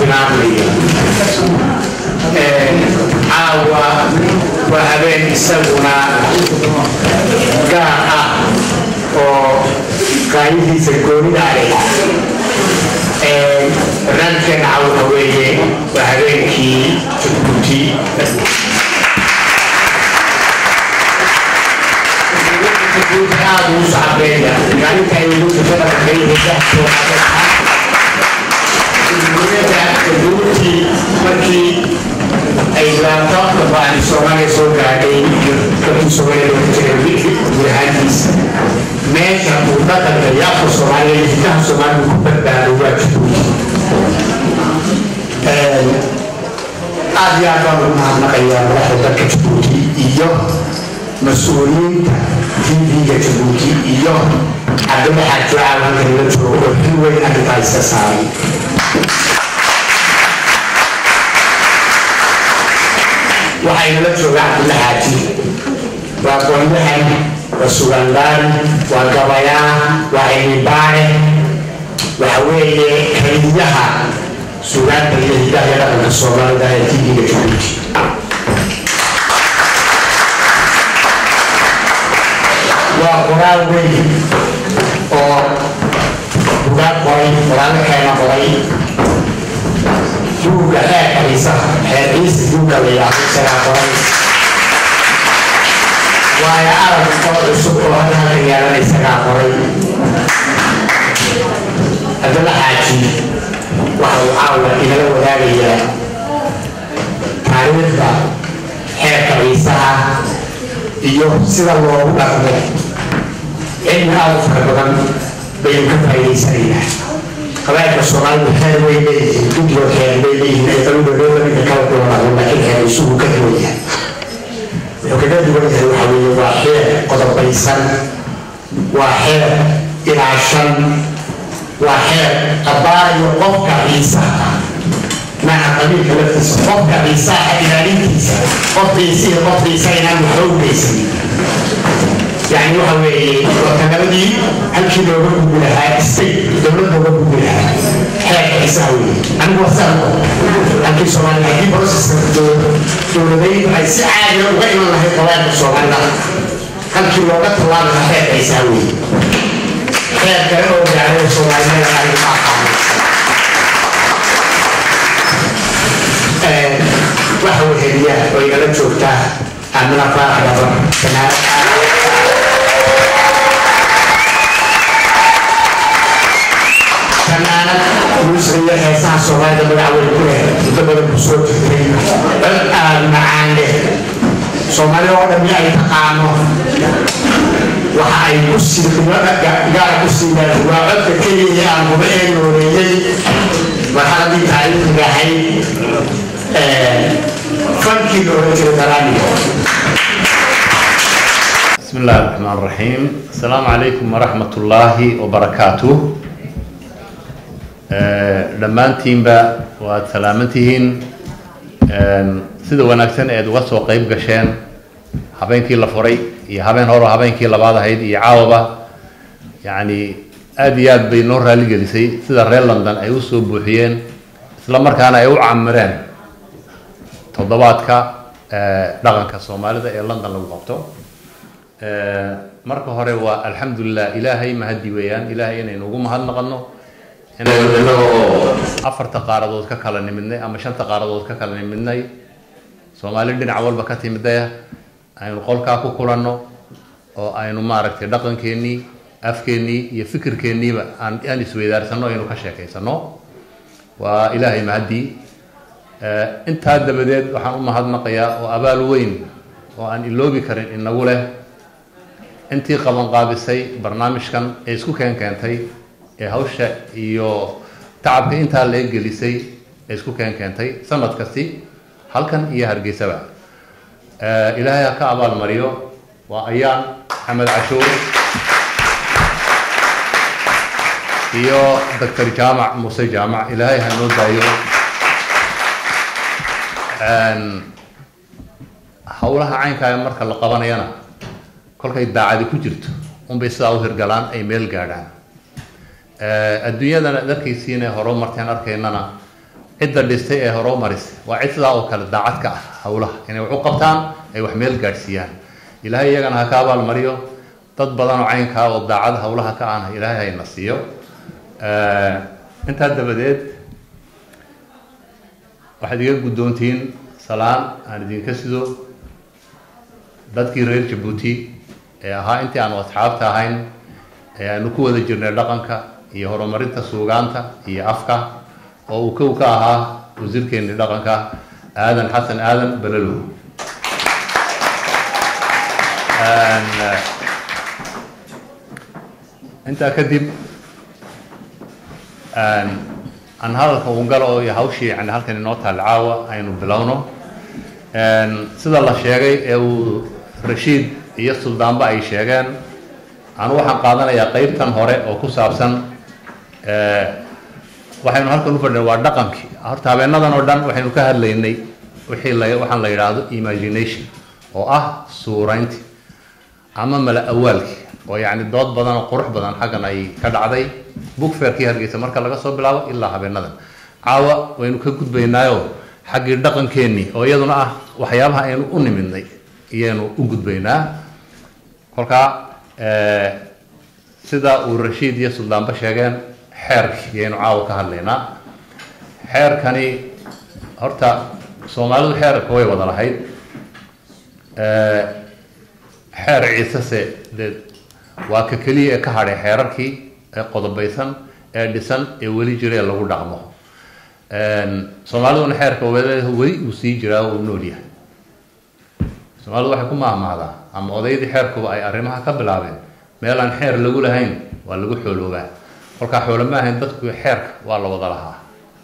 bilaabmaya caawa waa habeen isaguna gaar ah oo qaayihiisa goonida leh barnaamijkeena caawa weeye waa habeenkii Jabuuti aad u saabeeya maalinta ay ugu soo Jabuuti markii ay laabto baan Soomaaliya soo gaadhay ka Soomaaliya oo jirtay wixii meesha uu dadka yaaqo Soomaaliya inta Soomaaliya ku badbaado waa Jabuuti aad yaa baan mahadnaqayaa madaxda Jabuuti iyo مسؤولين في جيبوتي إياه عندما حتى عالم كلمته وحلوين أكيد هيستساعد وحين لجوا بعد الحاجي وقول لهم وسوغندان وقبايا وعين باري وحوي كليها سوغان كليها يلا من الصومال ده يجي جيبوتي وقرار وين أو قرار وين قرار كائن وين يوجد حديثة حديث يوجد وياه سلام وين ويا أرد قول السبوع هذا الرجال سلام وين هذا الحاجي وهو أول إلى الولاية تعرف حديثة iyo sida loogu dhaqmo in aad fadlan bay ka faa'iideysanayaan qabaa'ilka Soomaalidu waxay weeyeen intii waxay leeyihiin ay dawladda ka kala duwan laakiin ay isugu ka duwanayaan وكذا يقول الحوي واحد قدر بيسان واحد إلى عشان واحد أبار يوقف عيسى مع قبيل كلفت قف عيسى إلى ريتيسا قف عيسى ينام حول عيسى يعني وحوي وكذا هل كده ربنا بلها استيق دولة ربنا بلها حاجة عيساوي أنا وصلت لكن سؤال هذه بروسس دولة عيسى عادي وغير الله يقوان السؤال هل كده ربنا بلها حاجة عيساوي حاجة كده يعني سؤال ما يعرف وحوي هدية ويقلب شوكتا أمنا فرح لبن كنانا مسؤولية حسان صغيرة بالعول كله تبغى بصوت كريم معاني صومالي ولا بيعي تقامه وحاي بصي قال بصي وعد كلي عن مبين وريلي وحالا دي تعليم بحي فانكي دورتي الدراني. بسم الله الرحمن الرحيم. السلام عليكم ورحمة الله وبركاته. dhammaantiin ba waad salaamantihiin sida wanaagsan ee uga soo qayb gasheen habeenkii la furay iyo habeen hore habeenkii labaad ahayd iyo caawaba yani aad iyo aad bay noo raali gelisay sida reer London ay u soo buuxiyeen isla markaana ay u camireen toddobaadka dhaqanka Soomaalida ee London lagu qabto marka hore waa alxamdulillah ilaahay mahadi weeyaan ilaahay inaynu ugu mahadnaqno afarta qaaradood ka kala nimidnay ama shanta qaaradood ka kala nimidnay Soomaali dhinac walba ka timidaya aynu qolka ku kulanno oo aynu maaragtay dhaqankeennii afkeennii iyo fikirkeenniiba aan isweydaarsano aynu ka sheekaysano waa ilaahay mahadi inta dabadeed waxaan u mahadnaqayaa oo abaal weyn oo aan iloobi karin inagu leh intii qaban qaabisay barnaamijkan ee isku keentay hawsha iyo tacabka inta la gelisay isku keentay sanad kasti halkan iyo Hargeysaba ilaahay ka abaal mariyo waa ayaan Axmed Cashuur iyo Dr. Jaamac Muuse Jaamac ilaahay ha noo daayo hawlaha caynka marka la qabanayana kolkay daacad ku jirto bay sidaa u hirgalaan ay meel gaadhaan adduunyadana dadkaysiina horumarteen arkaynana cidda dhistay ee hore u marisay waa cid sidaa oo kale daacad ka ah howlaha inay wax u qabtaan ay wax meel gaadhsiiyaan ilaahay iyagana ha ka abaalmariyo dad badan oo caynkaa oo daacad howlaha ka aan ilaahay hayna siiyo intaa dabadeed waxaad iga guddoontiin salaan aan idinka sido dadkii reer Jabuuti ee ahaa intii aan asxaabta ahayn ee aanu ku wada jirnay dhaqanka iyo horumarinta suugaanta iyo afka oo uu kow ka ahaa wasiirkeennii dhaqanka aadan xasan aadan balalow intaa kadib aan hadalka uun galo oo hawshii yani halkan inoo taal caawa aynu bilowno sida la sheegay ee uu Rashiid iyo Suldaanba ay sheegeen anu waxaan qaadanayaa qaybtan hore oo ku saabsan waxaynu halkan u fadhinay waa dhaqankii horta habeenadan oo dhan waxaynu ka hadlaynay waxaan la yiraahdo imagination oo ah suuraynti ama mala awaalki oo yani dood badan oo qurux badan xagan ay ka dhacday book fairkii Hargeysa marka laga soo bilaabo ilaa habeenadan caawa waynu ka gudbaynaayo xaggii dhaqankeennii oo iyaduna ah waxyaabaha aynu u nimidnay iyaynu u gudbaynaa kolkaa sida uu Rashiid iyo Suldaanba sheegeen xeerkii ayaynu caawa ka hadlaynaa xeerkani horta Soomaalidu xeerka way wada lahayd xeer ciisase waa ka kaliya ka hadhay xeerarkii ee qodobaysan ee dhisan ee weli jiray lagu dhaqmo Soomaaliduna xeerka weli uu sii jiraa oo nool yahay Soomaalidu waxay ku maamulaa ama odaydii xeerku ay arrimaha ka bilaabeen meel aan xeer lagu lahayn waa lagu xooloobaa kolka xoolo ma ahayn dadku xeerka waa la wada lahaa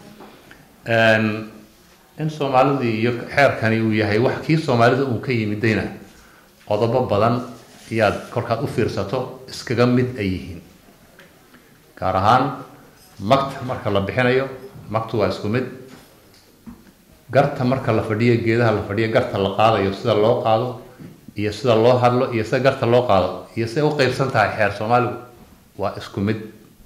in Soomaalidu iyo xeerkani uu yahay wax kii Soomaalida uu ka yimidayna qodobo badan iyaad kolkaad u fiirsato iskaga mid ay yihiin gaar ahaan magta marka la bixinayo magtu waa isku mid garta marka la fadhiyo geedaha la fadhiyo garta la qaadayo sida loo qaado iyo sida loo hadlo iyo sida garta loo qaado iyo sida u qaybsan tahay xeer Soomaaligu waa isku mid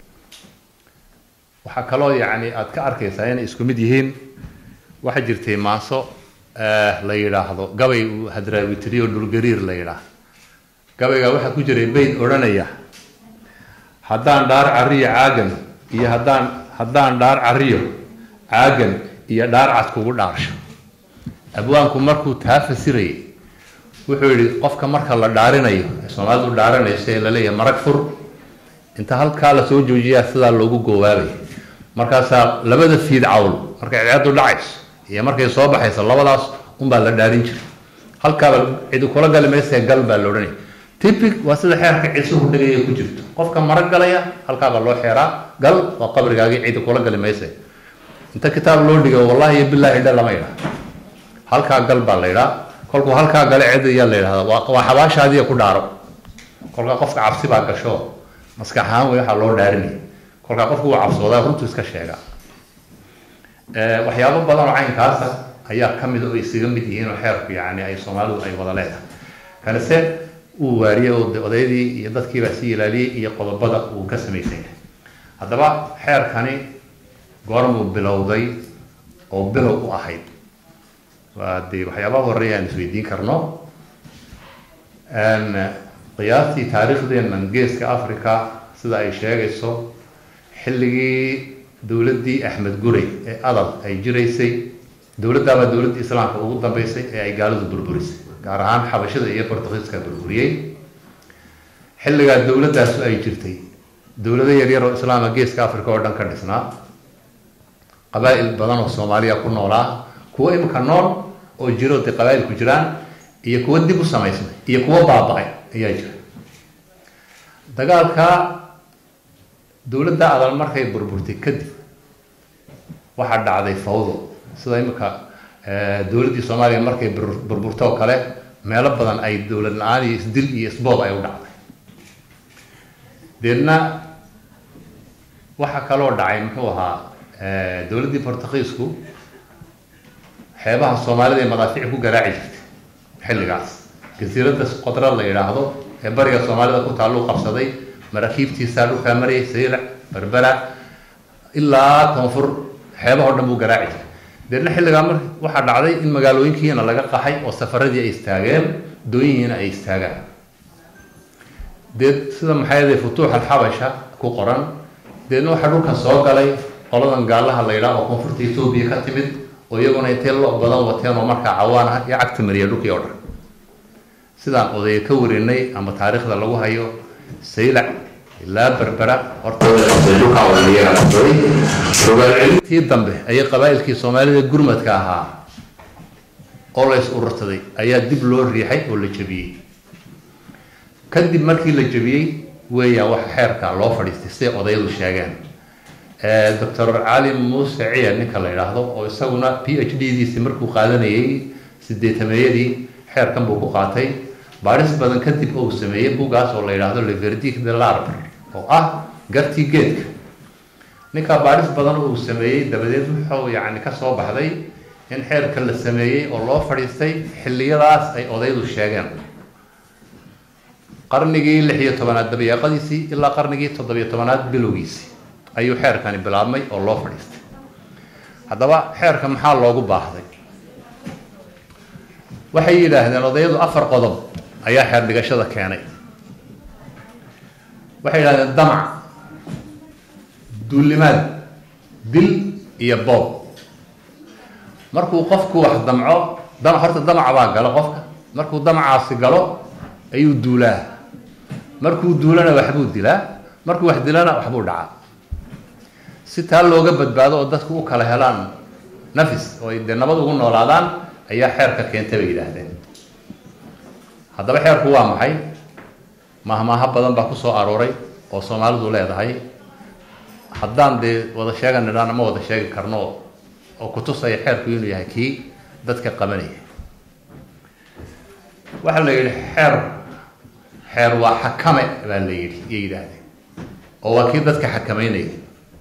waxa kaloo yani aad ka arkaysaa inay isku mid yihiin waxa jirtay maaso la yiraahdo gabay hadraawi tiriyo dhulgariir la yiraahdo gabayga waxa ku jiray bayd oranaya haddaan dhaar cariyo caagan iyo haddaan dhaar cariyo caagan iyo dhaar cad kugu dhaarsho abwaanku markuu taafasiray wuxuu yiri qofka marka la dhaarinayo Soomaalidu dhaaranayso la leeyahay marag fur inta halka la soo joojiyaa sida loogu goowaabay markaas labada fiid cawl marka ciidadu dhacayso iyo markay soo baxayso labadaas baa la dhaarin jiray halka cid kula galmaysa gal baa loo dhanay typic waa sida xeerka ciisuhu dhagay ku jirto qofka marag galaya halka baa loo xeeraa gal waa qabrigaagi cid kula galmaysa inta kitaab loo dhigo wallahi billahi lama yira halka gal baa la yira kolku halka gal cid ayaa la yiraahdaa waa xabaashaadiya ku dhaaro kolka qofka cabsi baa gasho maskaxaan waxa loo dhaarinay kolka qofku uu cabsoodaa runtu iska sheega waxyaabo badan oo caynkaas ayaa kamid oo isaga mid yihiin oo xeerku yani ay Soomaalidu ay wada leedahay kanase uu waariyo odaydii iyo dadkii baa si ilaaliyay iyo qodobada uu ka sameeyay hadaba xeerkani goormuu bilowday oo bilow u ahayd waa waxyaabaha horeeya aan isweydiin karno qiyaastii taariikhdeena geeska Afrika sida ay sheegayso xilligii dawladdii Axmed Gurey ee adal ay jiraysay dawladda islaamka ugu dambeysay ee ay gaaladu burburisay gaar ahaan xabashada iyo Portugiiska burburiyay xilliga dawladdaas ay jirtay dawlado yar yar oo islaamka geeska Afrika oo dhan ka dhisnaa qabaa'il badan oo Soomaaliya ku noolaa kuwa imka nool oo jiro qabaa'il ku jiraan iyo kuwa dib u samaysmay iyo kuwa baaba'ay ayaa jira dagaalka dawladda adal markay burburtay kadib waxa dhacday fawdo sida imka dawladdii Soomaaliya markay burburto kale meelo badan ay dawlad la'aan iyo isdil iyo isboob ay u dhacday deedna waxa kaloo dhacay muxuu ahaa dawladdii Portugiisku xeebaha Soomaalida madaafiic ku garaaci jirtay xilligaas jasiiradda Qodra la yiraahdo ee bariga Soomaalida ku taalo qabsaday maraakiibtiisa dhulka mariyay Saylac Berbera ilaa koonfur xeebaha oo dhan buu garaaci deedna xilligaa mar waxaa dhacday in magaalooyinkiina laga qaxay oo safaradii ay istaageen dooyihiina ay istaagaan deed sida maxay futuux alxabasha ku qoran deedna waxaa dhulkan soo galay qoladan gaalaha la yidhaah oo koonfurta Itoobiya ka timid oo iyaguna intee loo badan wateen oo markaa cawaan ah iyo cagta mariya dhulkii oo dhan sidaan oday ka warinay ama taariikhda lagu hayo saylac ilaa berbera horta dhulka waliya tii dambe ayay qabaa'ilkii Soomaalida gurmadka ahaa oo la is urursaday ayaa dib loo riixay oo la jabiyay kadib markii la jabiyay weeyaa wax xeerka loo fadhiistay si odayadu sheegeen Dr. Ali Muuse Ciyaar ninka la yiraahdo oo isaguna PhD-diisa markuu qaadanayay 80-meeyadii xeerkan buu ku qaatay baaris badan kadib uu sameeyay buugaas oo la yiraahdo Le Verdict de l'Arbre oo ah gartii geedka ninka baaris badan uu sameeyay dabadeed wuxuu yaani ka soo baxday in xeerka la sameeyay oo loo fadhiistay xilliyadaas ay odayadu sheegeen qarnigii 16aad dabiiqadiisii ilaa qarnigii 17aad bilowgiisii ayuu xeerkani bilaabmay oo loo fadhiistay haddaba xeerka maxaa loogu baahday waxay yiraahdeen odayadu 4 qodob ayaa xeer dhigashada keenay waxay yiraahdeen damac duulimaad dil iyo boob markuu qofku wax damco horta damac baa gala qofka markuu damacaasi galo ayuu duulaa markuu duulana waxbuu dilaa markuu wax dilana waxbuu dhacaa si taa looga badbaado oo dadku u kala helaan nafis oo ay nabad ugu noolaadaan ayaa xeerka keentay bay yiraahdeen haddaba xeerku waa maxay mahmaaha badan baa ku soo arooray oo Soomaalidu leedahay haddaan de wada sheeganadaan ama wada sheegi karno oo ku tusay xeerku inuu yahay kii dadka qabanaya waxa la yiri xeer waa xakame baa la yiraahdeen oo waa kii dadka xakameynaya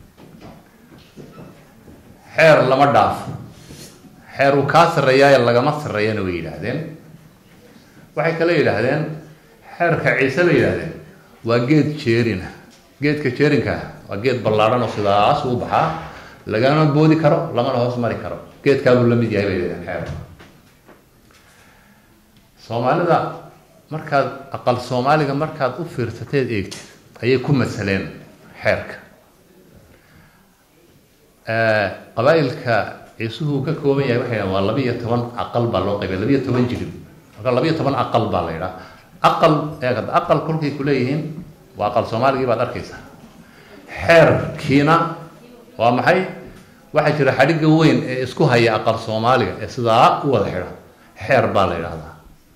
xeer lama dhaaf xeer uu ka sareeyaa lagama sareeyana way yiraahdeen waxay kale yiraahdeen xeerka ciise la yiraahdeen waa geed jeerina geedka jeerinka waa geed ballaaran oo sidaas u baxaa lagana boodi karo lagana hoos mari karo geedka uu la mid yahay bay yiraahdeen xeer Soomaalida markaad aqal Soomaaliga markaad u fiirsateed eegtid ayay ku masaleen xeerka qabaa'ilka isuhu ka kooban yahay waxay waa 12 aqal baa loo qaybay 12 jilib marka 12 aqal baa la yiraahdaa aqal kulkii ku leeyihiin waa aqal Soomaaliga baad arkaysaa xeerkiina waa maxay waxa jira xadhiga weyn ee isku haya aqal Soomaaliga ee sidaa u wada xidhan xeer baa la yiraahdaa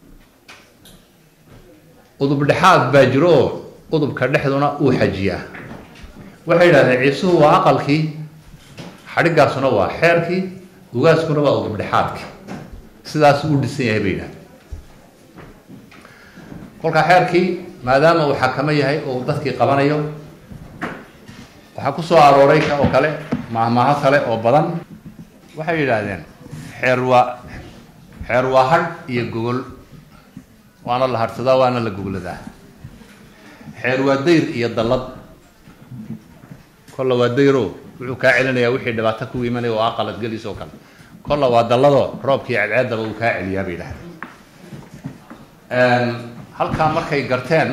udub dhaxaad baa jiro udubka dhexduna uu xajiyaa waxay yiraahdeen ciisuhu waa aqalkii xadhigaasuna waa xeerkii ugaaskuna waa udub dhaxaadkii sidaas uu dhisan yahay bayna kolka xeerkii maadaama uu xakamo yahay oo dadkii qabanayo waxa ku soo arooray ka oo kale mahmaaha kale oo badan waxay yiraahdeen xeer waa had iyo gogol waana la harsadaa waana la gogoladaa xeer waa dayr iyo dalad kolla waa dayro wuxuu ka celinayaa wixii dhibaato ku imanay oo aqalad galiis oo kale kolla waa dalado roobkii cadceedaba uu ka celiyaa bay yiraahdeen halka markay garteen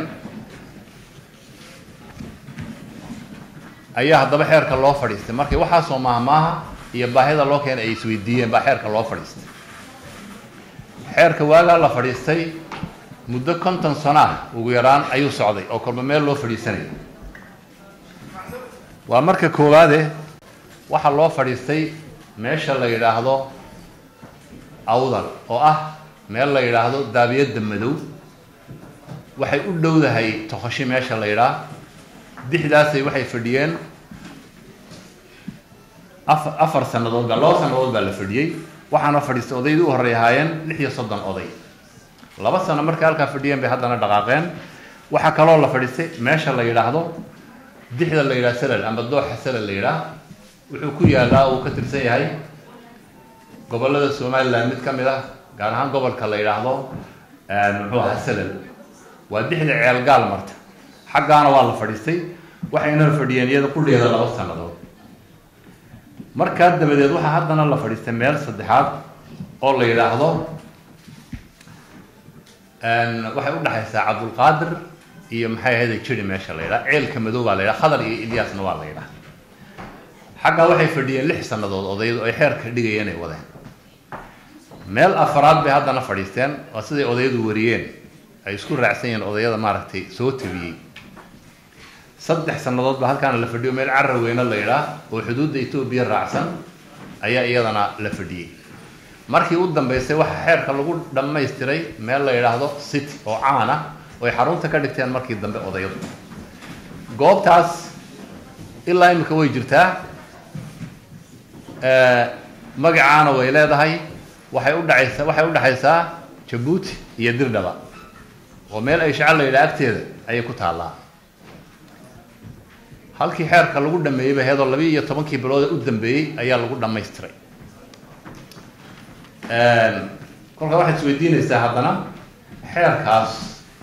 ayaa haddaba xeerka loo fadhiistay markii waxa soo mahmaaha iyo baahida loo keenay ay isweydiiyeen baa xeerka loo fadhiistay xeerka waaga la fadhiistay muddo 50 sano ugu yaraan ayuu socday oo kolba meel loo fadhiisanay waa marka koowaade waxa loo fadhiistay meesha la yiraahdo awdal oo ah meel la yiraahdo daabiyada madow waxay u dhowdahay toqoshi meesha la yiraahdo dixdaasay waxay fadhiyeen afar sanadood baa la fadhiyay waxaana fadhiistay odaydii u horeeyeen 36 oday 2 sano markay halka fadhiyeen bay haddana dhaqaaqeen waxa kale oo la fadhiistay meesha la yiraahdo dixda la yiraahdo salal ama dooxa salal la yiraahdo wuxuu ku yaalaa oo ka tirsan yahay gobolada Soomaaliland mid kamid ah gaar ahaan gobolka la yiraahdo muxuu ahaa salal waa dixda ceel gaal marta xaqaana waa la fadhiistay waxayna fadhiyeen iyada qudheeda 2 sanadood markaa dabadeed waxaa haddana la fadhiistay meel saddexaad oo la yidhaahdo waxay u dhaxaysaa cabdulqaadir iyo maxay ahayd jiri meesha la yidhaha ceelka madow baa la yidhaha khadar iyo ilyaasna waa la yidhaha xaggaa waxay fadhiyeen 6 sannadood odayadu ay xeerka dhigayeen ay wadeen meel afraad bay haddana fadhiisteen waa siday odayadu wariyeen ay isku raacsan yihiin odayada maaragtay soo tabiyey 3 sannadood ba halkaana la fadhiyo meel carra weyna la yidhaah oo xuduudda Itoobiya raacsan ayaa iyadana la fadhiyey markii u dambeysay waxa xeerka lagu dhammaystiray meel la yidhaahdo city oo caan ah oo ay xarunta ka dhigteen markii dambe odayadu goobtaas ilaa imika way jirtaa magacaana way leedahay waxay u dhaxaysaa Djibouti iyo Dirdaba oo meel ay shacab la yidhaah agteeda ayay ku taallaa halkii xeerka lagu dhameeyay ba heedo 12 bilood u dambeeyay ayaa lagu dhammaystiray kolka waxaad isweydiinaysaa haddana xeerkaas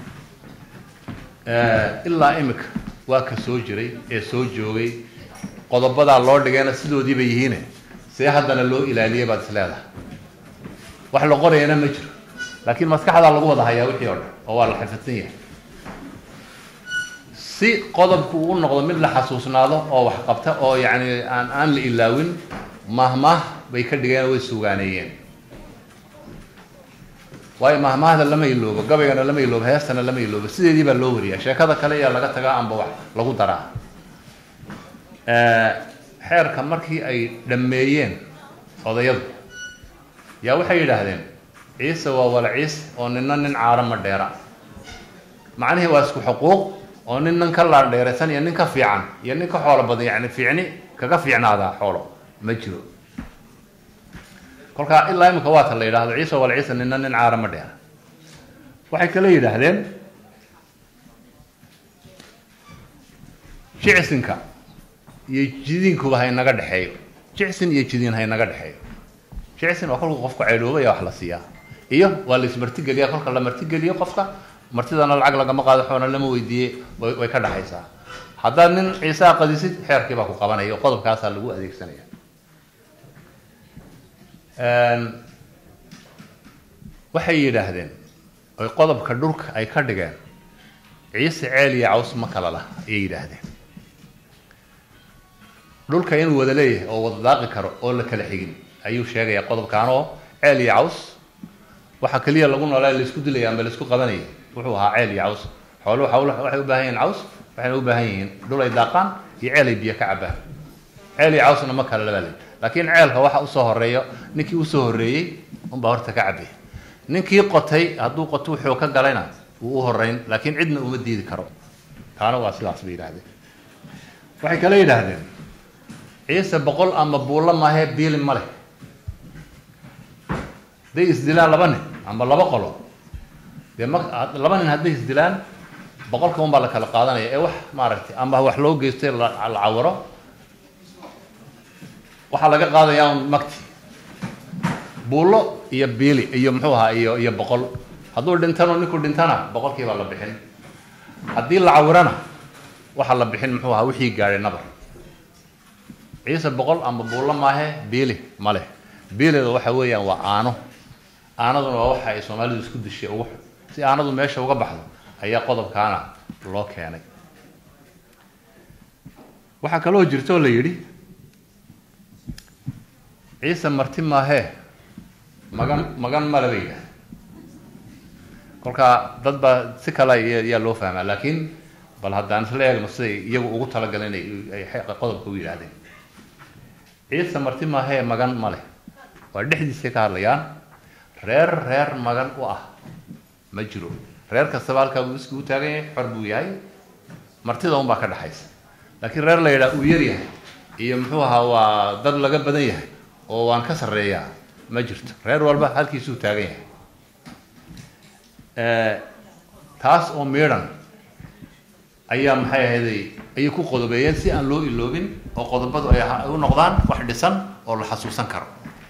ilaa imika waa ka soo jiray ee soo joogay qodobadaa loo dhigayna sidoodii bay yihiin see haddana loo ilaaliyay baad is leedahay wax la qorayana ma jiro laakiin maskaxdaa lagu wada hayaa wixii oo dhan oo waa la xifadsan yahay si qodobku uu noqdo mid la xasuusnaado oo wax qabta oo yacni aan la ilaawin mahmah bay ka dhigeen way suugaaneeyeen waayo mahmahda lama iloobo gabaygana lama iloobo heestana lama iloobo sideedii baa loo wariyaa sheekada kale ayaa laga tagaa amba wax lagu daraa xeerka markii ay dhammeeyeen odayadu yaa waxay yidhaahdeen ciise waa wala ciise oo ninna nin caara ma dheera macnihii waa isku xuquuq oo nin ka la dheeraysan iyo nin ka fiican iyo nin ka xoolo badan yacni fiicni kaga fiicnaada xoolo ma jiro kolka ilaa imika waa la yiraahdo ciise wala ciise ninna nin caara ma dheera waxay kale yiraahdeen jicsinka iyo jidinku hay naga dhaxeeyo jicsin iyo jidin hay naga dhaxeeyo jicsin waa kolka qofku ceeloobay wax la siiyaa iyo waa la ismarti galiya kolka la marti galiyo qofka martidana lacag lagama qaado xoona lama weydiiyay way ka dhaxaysaa haddii nin ciise qadisid xeerkii baa ku qabanayo qodobkaas lagu adeegsanaya waxay yiraahdeen ay qodobka dhulka ay ka dhigeen ciise ceel iyo caws ma kala lah ay yiraahdeen dhulka inuu wada leeyahay oo wada daaqi karo oo la kala xigin ayuu sheegay qodobkan oo ceel iyo caws waxa kaliya lagu noolaa la isku dilayay ama la isku qabanayay wuxuu ahaa ceel iyo caws xooluhu waxay u baahan yihiin caws waxay u baahan yihiin dhul ay daaqaan iyo ceel ay biyo ka cabaan ceel iyo cawsna ma kala labalay laakiin ceelka waxa u soo horeeyo ninkii u soo horeeyay baa horta ka cabay ninkii qotay hadduu qoto wuxuu ka galayna uu u horeyn laakiin cidna uma diidi karo taana waa sidaas bay yiraahdeen waxay kale yiraahdeen ciise boqol ama buulla maahe biilin ma leh day isdilaan laba nin ama laba qolo dee laba nin hadday isdilaan boqolka un baa la kala qaadanaya ee wax maaragtay ama wax loo geystay la cawaro waxaa laga qaadayaa magti buulo iyo biili iyo muxuu ahaa iyo boqol hadduu dhintano ninku dhintana boqolkii baa la bixin haddii la cawirana waxaa la bixin muxuu ahaa wixii gaadhay nabar ciise boqol ama buulo maahe biili ma leh biilida waxa weeyaan waa aano aanaduna waa waxa ay Soomaalidu isku dishay ugu si aanadu meesha uga baxdo ayaa qodobkaana loo keenay waxa kale oo jirto la yiri ciise marti maahe magan malabayga kolka dad ba si kale ayaa loo fahmaa laakiin bal haddaan isla eegno siday iyagu ugu talagaleen ay qodobka u yiraahdeen ciise marti maahe magan male waa dhexdiisa ka hadlayaan reer magan u ah ma jiro reer kastaba halka uu isku taagan yahay xor buu yahay martida un baa ka dhaxaysa laakiin reer la yiraahdo uu yar yahay iyo muxuu ahaa waa dad laga badan yahay oo waan ka sareeyaa ma jirto reer walba halkiisuu taagan yahay taas oo meeran ayaa maxay ahayd ay ku qodobeeyeen si aan loo iloobin oo qodobadu ay u noqdaan wax dhisan oo la xasuusan karo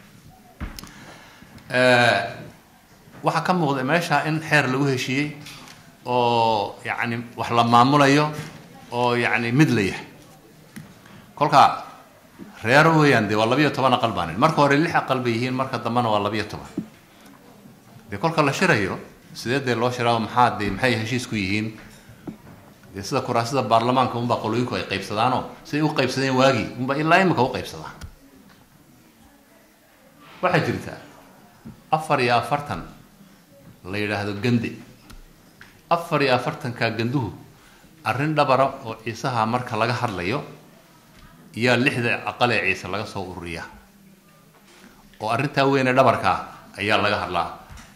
waxa ka muuqda meesha in xeer lagu heshiiyay oo yani wax la maamulayo oo yani mid la yahay kolka reero weeyaan dee waa 12 aqal baanin marka hore 6 aqal bay yihiin marka dambana waa 12 dee kolka la shirayo sidee loo shiraa maxay heshiis ku yihiin dee sida kuraasada baarlamaanka unba qolooyinku ay qaybsadaano si u qaybsadeen waagi unba ilaa imika u qaybsadaan waxa jirta 44 la yiraahdo gandi 44 ka ganduhu arrin dhabara oo ciisaha marka laga hadlayo iyo 6 aqal ee ciisa laga soo ururiya oo arrinta weyn ee dhabarka ayaa laga hadlaa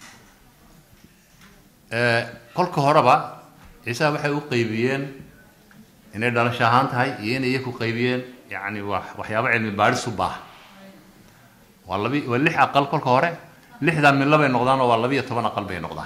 kolka horeba ciisaha waxay u qaybiyeen inay dhalasho ahaan tahay iyo inay ku qaybiyeen yani waxyaabo cilmi baaris u baahan waa 6 aqal kolka hore 6 min laba ay noqdaan oo waa 12 aqal bay noqdaan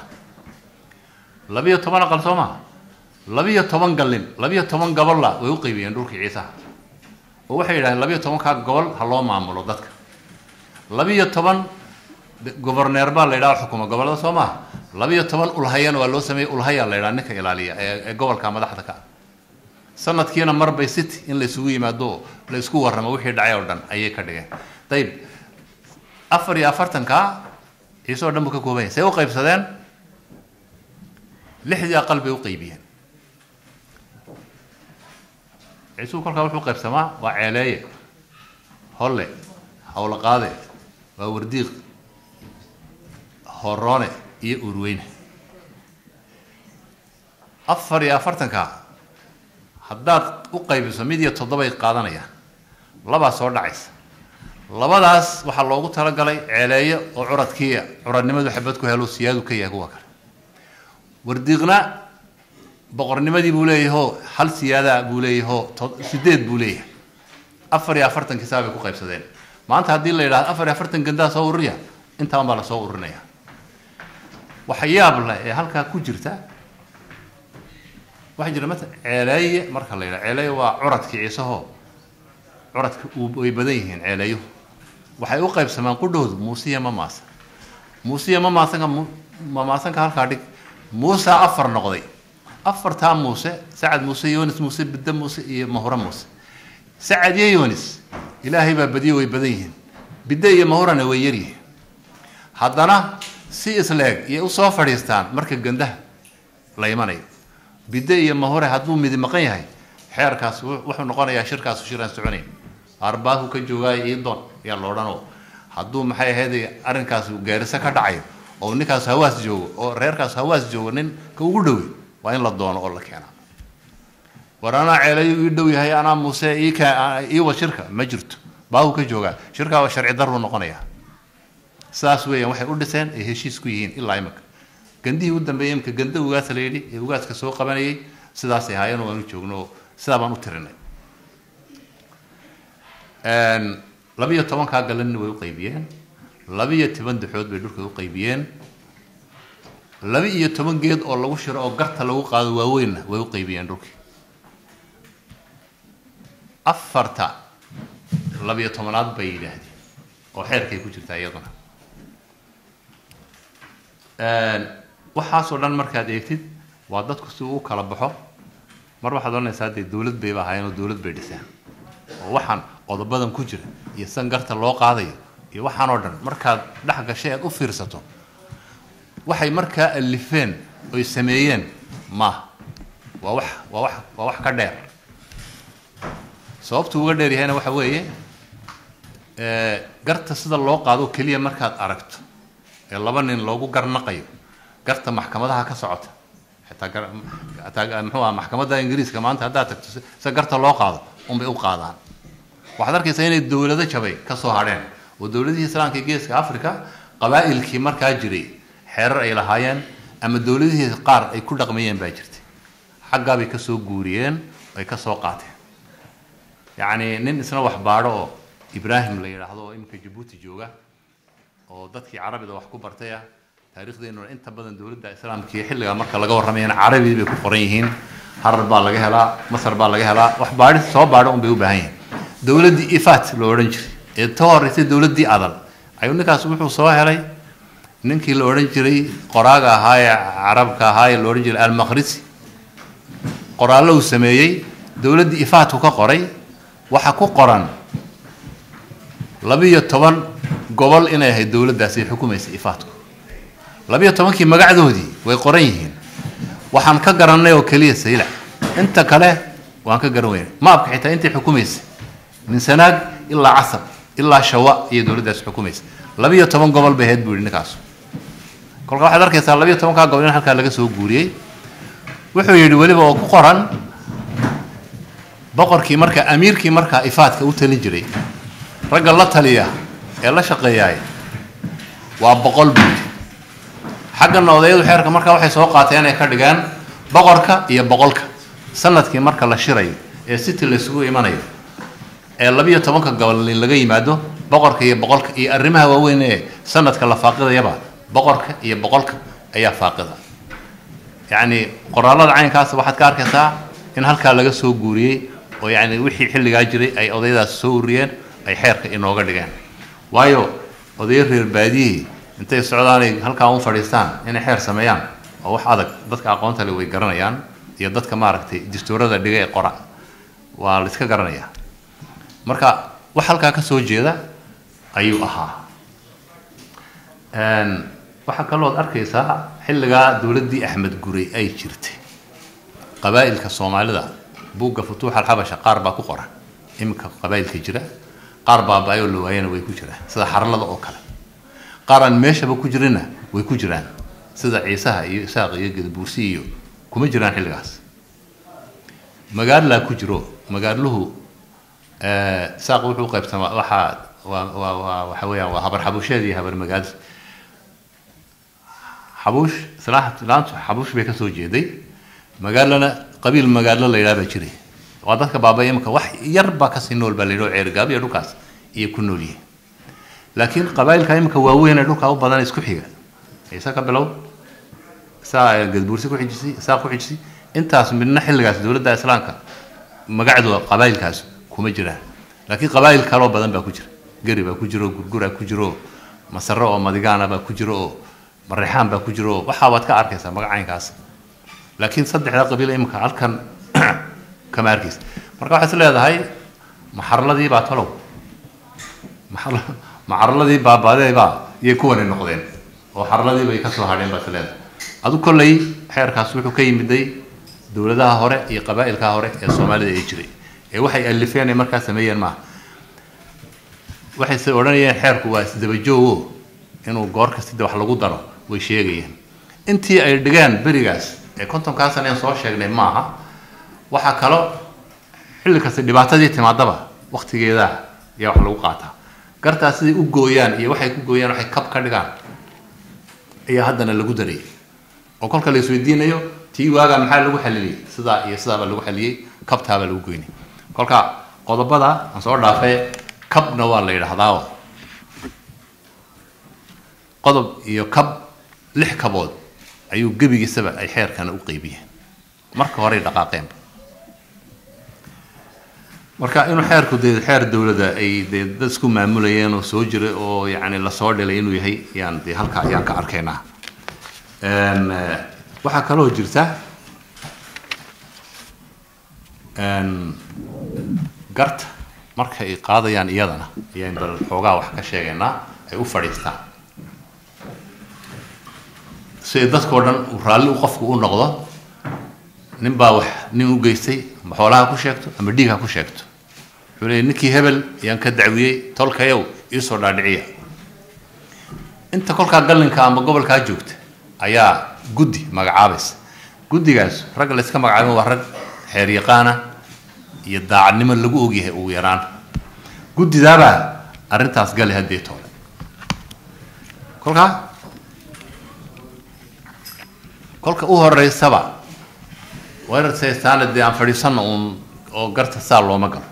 12 aqal Soomaa 12 galin 12 gobol la way u qaybiyeen dhulkii ciisaha oo waxay yiraahdeen 12 ka gobol ha loo maamulo dadka 12 governeer baa la yiraahdaa xukuuma gobolada Soomaa 12 ulhayan waa loo sameeyay ulhayan la yiraahdaa ninka ilaaliya ee gobolka madaxda ka sanadkiina mar bay city in la isugu yimaado la isku warramo wixii dhacay oo dhan ayay ka dhigeen tayib 44 ka ciiso dhanba ka koobay say u qaybsadeen 6 aqal bay u qaybiyeen ciiso kolka wuxuu qaybsamaa waa ceeleeye holle hawla qaade waa wardiiq horone iyo urweyne 44 ka haddaad u qaybiso mid iyo 7 ay qaadanayaan laba soo dhacaysa labadaas waxa loogu talagalay ceeleeye oo curadnimadu xabad ku helo siyaadu ka yahay kuwa kale wardiiqna boqornimadii buu leeyahay hal siyaada buu leeyahay 8 buu leeyahay 44 kisaab ku qaybsadeen maanta hadii la yiraahdo 44 gandaa soo ururiya inta aan baa la soo ururinaya waxa yaab leh ee halka ku jirta waxa jira ceeleeye marka la yiraahdo ceeleeye waa curadkii ciisaho curadka way badan yihiin ceeleeyo waxay u qaybsamaan qudhoodu muusiya ma maasanka halka dhig muusa 4 noqday 4 muuse sacad muuse yoonis muuse bidda muuse iyo mahura muuse sacad yoonis ilaahay baa badiyo way badan yihiin bidda iyo mahurana way yar yihiin haddana si isleeg iyo u soo fadhiistaan marka gandaha la imanayo bidda iyo mahura hadduu mid maqan yahay xeerkaas wuxuu noqonayaa shirkaas shiraan soconay arbaahu ka joogay iidoon yaa loodhano hadduu maxay ahayd arrinkaas uu gaarisa ka dhacayo oo ninkaas hawaas joogo oo reerkaas hawaas joogo nin ka ugu dhow waa in la doono oo la keeno warana ceelayo ii dhow yahay ana muuse ii washirka ma jirto baahu ka jooga shirka waa sharci darro noqonaya saas weeyaan waxay u dhiseen ee heshiis ku yihiin ilaa imika gandii u dambeeyay imika ganda ugaas la yiri ee ugaaska soo qabanayay sidaas ay hayeen oo aan joogno sida baan u tirinay 12 ka galan way u qaybiyeen 12 duxood bay dhulka u qaybiyeen 12 geed oo lagu shiro oo garta lagu qaado waaweyn way u qaybiyeen dhulka afarta 12aad bay yiraahdeen oo xeerkay ku jirtaa iyaduna waxa soo dhan markaad eegtid waa dadku si uu kala baxo mar waxaad oranaysaa dawlad bay ahaayeen oo dawlad bay dhiseen oo waxaan qodobadan ku jira iyo san garta loo qaadayo iyo waxaan oo dhan markaad dhax gashay aad u fiirsato waxay markaa alifeen oo sameeyeen ma waa wax ka dheer sababtu uga dheer yahayna waxa weeye garta sida loo qaado kaliya markaad aragto ee laba nin loogu garnaqayo garta maxkamadaha ka socota xitaa muxuu maxkamadda Ingiriiska maanta haddaad tagto si garta loo qaado bay u qaadaan waxaad arkaysaa inay dawlado jabay ka soo hadheen oo dawladihii Islaamka geeska Afrika qabaa'ilkii markaa jiray xeerar ay lahaayeen ama dawladihii qaar ay ku dhaqmayeen baa jirtay xagga bay ka soo guuriyeen ay ka soo qaateen yani nin isna wax baadho oo Ibrahim la yiraahdo oo imka Djibouti jooga oo dadkii Carabida wax ku bartay taariikhdeena inta badan dawladda Islaamka xilliga marka laga warramayna Carabi bay ku qoran yihiin Harar baa laga helaa Masar baa laga helaa wax baadhi soo baadho bay u baahan yihiin dawladii Ifat loo oran jiray ee toortay dawladii Adal ayuu ninkaas wuxuu soo helay ninkii la oran jiray qoraaga ahaa ee Carabka ahaa ee loo oran jiray Al-Maqrisi qoraal uu sameeyay dawladii Ifat ka qoray waxa ku qoran labiyo toban gobol inay ahayd dowladdaasi xukumaysa ifaadku labiyo tobankii magacdoodii way qoran yihiin waxaan ka garanay oo kaliya saylac inta kale waan ka garan weynay maabka xitaa intii xukumaysa min sanaag ilaa casab ilaa shawa iyo dowladdaasi xukumaysa labiyo toban gobol bay ahayd buu yidhi ninkaas kolka waxaad arkaysaa labiyo tobankaa gobol in halkaa laga soo guuriyey wuxuu yidhi weliba oo ku qoran boqorkii marka amiirkii markaa ifaadka u talin jiray ragga la taliya ee la shaqeeyaay waa 100 buud xaggana odayadu xeerka markaa waxay soo qaateen inay ka dhigaan boqorka iyo boqolka sanadkii marka la shirayo ee city la isugu imanayo ee labiyo tobanka gobol laga yimaado boqorka iyo boqolka iyo arrimaha waaweyn ee sanadka la faaqidayaba boqorka iyo boqolka ayaa faaqida يعني قرالة عين كاس واحد كاركسا إن هالك لقى سوغوري ويعني وحي حل جاجري أي قضية سوريين أي حركة إنه قدرين وايو قضية البادية أنت السعوداني هالك عون فلسطين يعني حر سميان أو حادك ضدك أقوانت اللي ويقرنا يان يضدك ماركتي دستورة الدقيقة قرأ والسك قرنا يا مركا وحالك كسوجي ذا أيو أها waxaa kaloo arkaysaa xilliga dawladii Axmed Gurey ay jirtay qabaa'ilka Soomaalida buuga futuuxa al-Habasha qaar baa ku qoran imka qabaa'ilka jira qaar baa baayo loo waayana way ku jiraan sida xarlada oo kale qaaran meeshaba ku jirina way ku jiraan sida Ciisaha iyo Isaaq iyo Gadabuusi iyo kuma jiraan xilligaas magaalo ku jiro magaaluhu Isaaq wuxuu qaybsamaa waxa weeyaan waa habar xabusheedii habar magaalo حبوش صراحة لانت حبوش بيكسو جيدي مقالنا قبيل مقالنا اللي لابا جري وعندك بابا يمك وح يربا كسينول باليرو عرقاب يروكاس يكونوا ليه لكن قبائل كايمك واوين روكا او بدن اسكو خيغا ايسا قبلو سا قدبورسي كو خجسي سا كو خجسي انتاس من خلغاس دولدا اسلامك مقعدو قبائل كاس كوما جيران لكن قبائل كالو بدن با كجير غريبا كجيرو غرغورا كجيرو مسرو او مدغانا با كجيرو مريحان بقى كجرو وحاوات كأركيسا مقعين كاس لكن صدق هذا قبيلة إمك أركن كماركيس مركب حصل هذا هاي محرلة دي بعطلو محرلة دي بعد بقى يكون النقدين وحرلة دي بيكسر هارين بس هذا أدو كل حير كاسوي كي مدي دولة ده هورة يقبائل كهورة الصومالي يجري وحي ألفين مركز سميا ما وحي سوراني حير كواس دبجوه إنه جارك استدى وحلقو دارو ويشيغيين انتي اي دغان بريغاس اي كنتم كاسن سو شيغنay maaha waxa kale xilli kasta dhibaatadii timaadaba waqtigeeda yaa wax lagu qaataa gartaa sidii u gooyaan iyo waxay ku gooyaan waxay kab ka dhigaan ayaa haddana lagu daray oo kolka la isweydiinayo tii waaga maxaa lagu xaliliyay sida lagu xaliyay kabtaaba lagu gooynay kolka qodobada aan soo dhaafay kabna waa la yiraahdaa قضب يكب لح كبود أيو جبي السبع أي حير كان أقيبيه مركب هري دقائق مركب إنه حير كده حير الدولة ده أي ده سكون معمولين وسوجر أو يعني الصور اللي إنه يهي يعني ده هالك يعني كأركينا وحكلو جرته قرت مركب قاضي يعني يدنا يعني بالحوجا وحكى شيئنا أي وفريستا سيدات كودن ورالي وقفكو u noqdo nin baa wax nin u geystay xoolaha ku sheegto ama dhiiga ku sheegto xulay ninkii hebel yaan ka dacwiyay tolkayow ii soo dhaadhiciya inta kolka galinka ama gobolka joogta ayaa guddi magacaabays guddigaas rag la iska magacaabay waa rag xeer yaqaana iyo daacadnimo lagu ogyahay ugu yaraan guddidaaba arintaas gal hadii toole kolka u horeysaba weerartay saanadii aan fadhiisano oo garta saal looma galo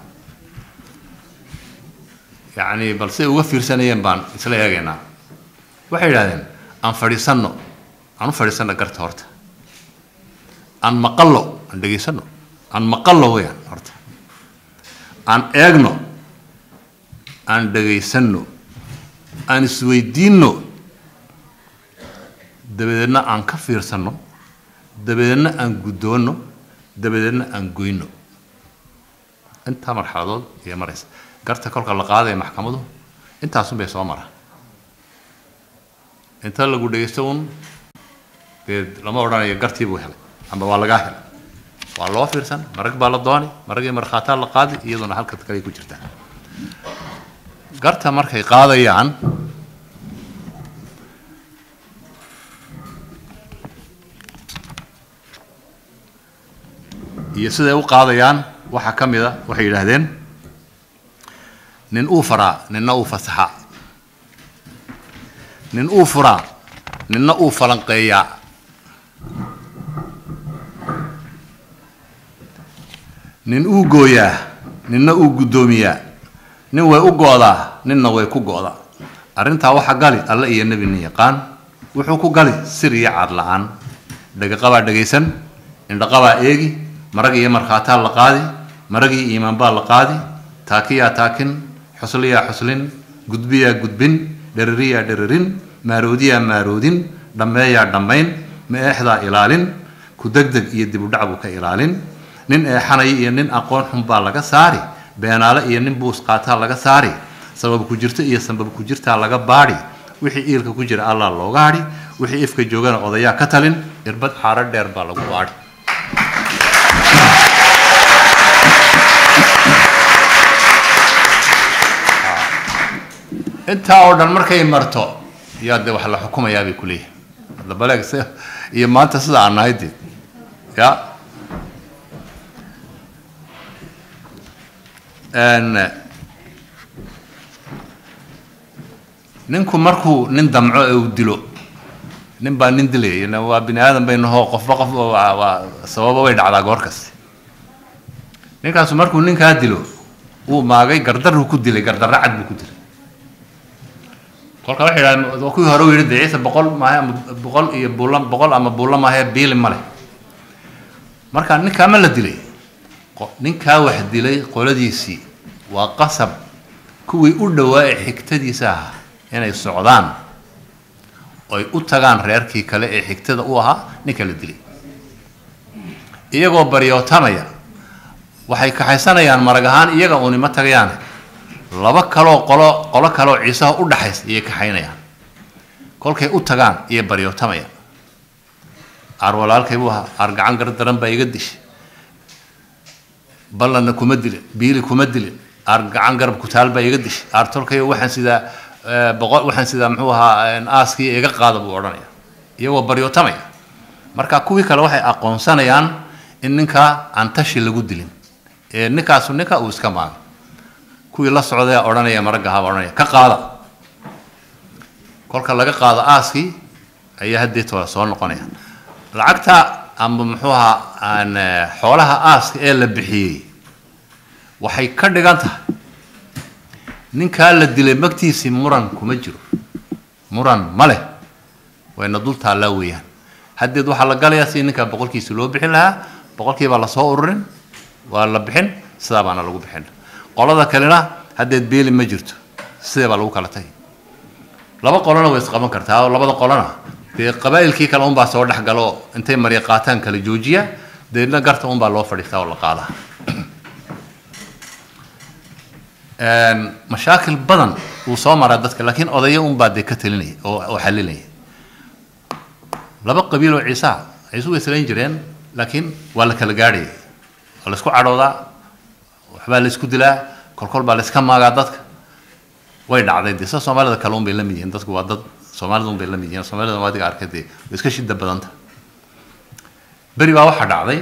يعني بل سي وفير سنين بان إسلا يجينا واحد هذين أن فريسانو أن فريسانو قرت هرت أن مقلو أن دقيسانو أن مقلو ويا هرت أن إغنو أن دقيسانو أن سويدينو دبدنا أن كفير سنو دبدنا أن قدونو دبدنا أن قوينو أنت مرحلة يا مريس قرت كل قاضي محكمته أنت أصلا بيسومرها أنت اللي قد يستون لما ورنا يقرتي بوهلا أما والله جاهل والله فيرسن مرق بالضاني مرق مرخاتان لقاضي يدون حلقة كذي كوجرتها قرتها مركي قاضي يعني يسده قاضيان وحكم إذا وحيل هذين ننأوفرا ننأوفسحا ننأوفرا ننأوفلنقيا ننأوجويا ننأوجدوميا نوى أوجودا ننوى كوجودا أرنتها وحقالي الله ينبي النيقان وحكو قالي سريع عرلان دقيقة دقيسن إن دقيقة إيجي مرقي مرخاتان لقادي مرقي إيمان بال لقادي تاكيا تاكن حصليا حصلين قدبيا قدبين درريا دررين ماروديا مارودين دميا دمين ما إحدى إلالين كدقدق يدبو دعبو كإلالين نين حناي نين أقوان حنبال لغا ساري بينالا نين بوس قاتال لغا ساري سبب كجرت سبب كجرت لغا باري وحي إيلك كجر الله لوغاري وحي إفك جوغان قضايا كتلين إربط حارة دير بالغو باري أنت أوردن مركي مرتو يا ده وحلا حكومة يا بكليه هذا بلاك سه ما أنت صدق عن هيدي يا أن ننكو مركو نندمع ودلو نبى نندلي إنه وابن آدم بينه هو قف وسوابه ويد على جوركس نكاس مركو ننكا دلو وما جاي قدر هو كدلي قدر رعد بكدلي قال كلا حيل وكل هرو يرد عيسى بقول ما هي بقول بقول أما بقول ما هي بيل ماله مركا نكا ما لدلي نكا واحد دلي قول ديسي وقصب كوي أردواء حكتدي ساعة يعني السعودان أي أتجان ريركي كلا حكتدا أوها نكا لدلي إيجو بريو تاميا وحي كحسنا يعني مرجعان إيجو أني ما تجيان لبا قلو كلو عيسى ودحيس iyo kaxaynayaan kolkay u tagaan iyo bariyo tamaya ar walaalkay buu ar gacan gar daran ba iga dish balana kuma dilin biili kuma dilin ar gacan garab ku taal ba iga dish ar tolkay waxaan sida muxuu ahaa aaskii iga qaado buu oranaya iyagoo bariyo tamaya marka kuwii kale waxay aqoonsanayaan in ninka aan tashi lagu dilin ee ninkaas ninka uu iska maag kuwii la socday oranaya maraga ha oranaya ka qaada kolka laga qaado aaski ayaa hadeed waa soo noqonaya lacagta amba muxuuha aan xoolaha aaska ee la bixiyay waxay ka dhigan tahay ninka la dilay magtiisi muran kuma jiro muran male wayna dul taala weeyaan hadeed waxa la galayaa si ninka boqolkiisa loo bixin lahaa boqolkiiba la soo ururin waa la bixin sida baana lagu bixin qolada kalena hadeed beeli ma jirto sidee baa lagu kala tagay laba qolana way isqaban kartaa labada qolana ee qabaa'ilkii kala un baa soo dhaxgalo intay mariya qaataan kala joojiya deedna garta un baa loo fadhiistaa oo la qaadaa mashaakil badan uu soo maraa dadka laakiin odayo un baa ka talinay oo xalinay laba qabiil oo ciisa ay soo islaan jireen laakiin waa la kala gaadhay wala isku cadhooda waxba la isku dilaa kolkol baa la iska maagaa dadka way dhacday disa Soomaalida kale un bay la mid yihiin dadku waa dad Soomaalida un bay la mid yihiin Soomaalida waa adiga arkay iska shida badanta bari baa waxa dhacday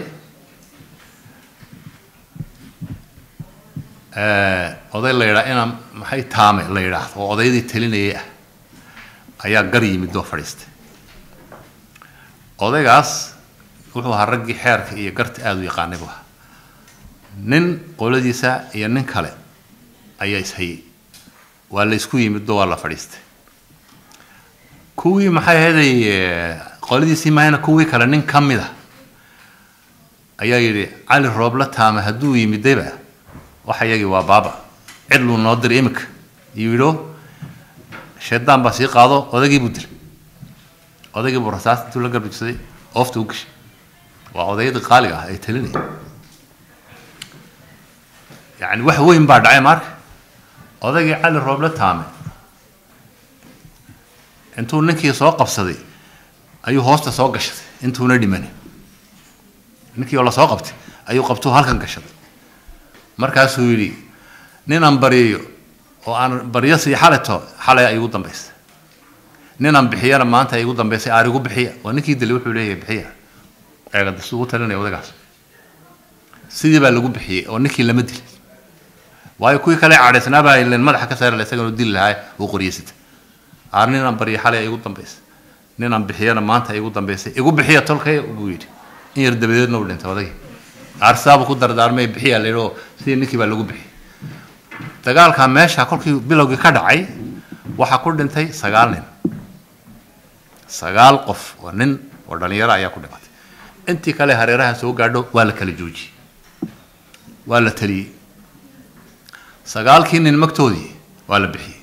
oday la yiraahdo inaan maxay taame la yiraahdo oo odaydii talinayay ayaa gar yimid oo fadhiistay odaygaas wuxuu ahaa raggii xeerka iyo garta aad u yaqaanay buu nin qoladiisa iyo nin kale ayaa ishayay waa la isku yimid oo waa la fadhiistay kuwii maxay ahaday qoladiisii maayna kuwii kale nin kamid ah ayaa yiri cali roobla taama haduu yimidayba waxa yagi waa baaba cidlu noo dir imika yiro sheedaan baa sii qaado odagii buu dilay odagii buu rasaas intuu la garbisay oofta u gashay waa odayada qaaliga ah ay talinay يعني واحد وين بعد عمر هذا على الربلة تامة intuu ninkii soo qabsaday ayuu hoosta soo gashay intuuna dhiman ninkii oo la soo qabtay ayuu qabtuu halkan gashay markaasuu yiri nin aan bariyo oo aan bariyo si xalay ay ugu dambeysay nin aan bixiyana maanta ay ugu dambeysay arigu bixiya waa ninkii dilay wuxuu leeyahay bixiya eega suuq talinay odagaas sidii baa lagu bixiyay oo ninkii lama dilay waayo kuwii kale caadisnaa baa ileen madaxa ka saaray isagoo dil lahay oo qoriyay arnin aan bariyo xalay ay ugu dambeysay nin aan bixiyana maanta ay ugu dambeysay igu bixiya tolkay ugu yiri in yar dabadeedna uu dhintay odagii arsaab ku dardaarmay bixiya leeyo sidii ninkii baa lagu bixiyay dagaalka meesha kolkii bilowgii ka dhacay waxa ku dhintay 9 nin 9 qof oo nin oo dhalinyaro ayaa ku dhimatay intii kale hareeraha soo gaadho waa la kala joojiyay waa la taliyay 9 nin magtoodii waa la bixiyay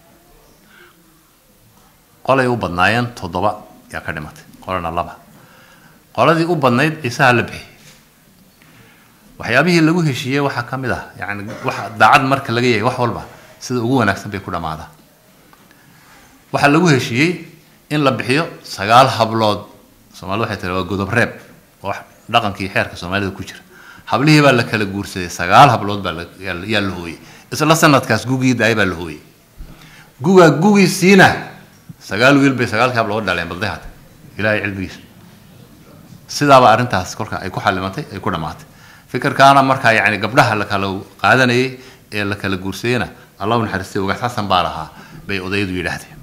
qolay u badnaayeen 7 yaa ka dhimatay qolana 2 qoladii u badnayd isaha la bixiyay waxyaabihii lagu heshiiyay waxa kamid ah yaani waxa daacad marka laga yahay wax walba sida ugu wanaagsan bay ku dhamaada waxa lagu heshiiyay in la bixiyo 9 hablood Soomaalidu waxay tiraahdaa godob reeb wax dhaqankii xeerka Soomaalida ku jira hablihii baa la kala guursaday 9 hablood baa la hooyay isla sanadkaas gugii daay baa la hooyay gugii siina 9 wiil bay 9 hablood dhaleen badahad ilaahay cilmigiisa sidaaba arintaas kolka ay ku xalimatay ay ku dhamaatay fikirkaana marka yaani gabdhaha la kala qaadanayay ee la kala guursadayna Allah u naxariistay uga xasan baalaha bay odaydu yiraahdeen